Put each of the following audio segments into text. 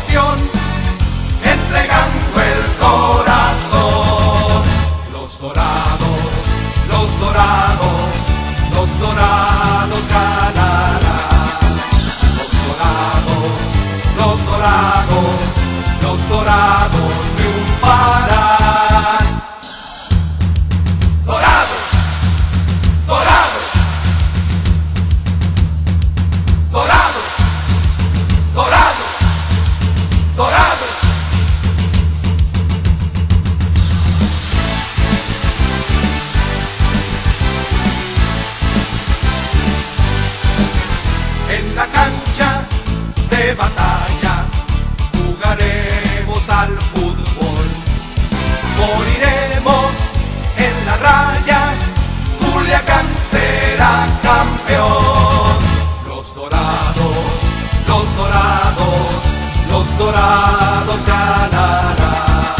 pasión, entregando el corazón. Los dorados, los dorados, los dorados ganarán. Los dorados, los dorados, los dorados triunfarán. Dorados, dorados, dorados, dorados, dorados. En la cancha de batalla jugaremos al fútbol, moriremos en la raya, Culiacán será campeón. Los dorados, los dorados, los dorados ganarán.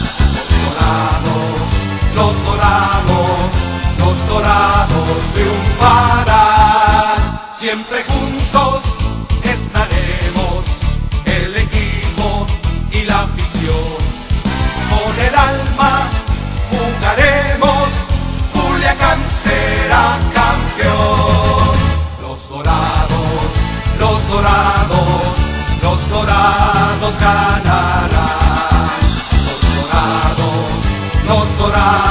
Los dorados, los dorados triunfarán. Siempre juntos estaremos, el equipo y la afición. Con el alma jugaremos, Culiacán será campeón. Los dorados, los dorados, los dorados ganarán. Los dorados, los dorados.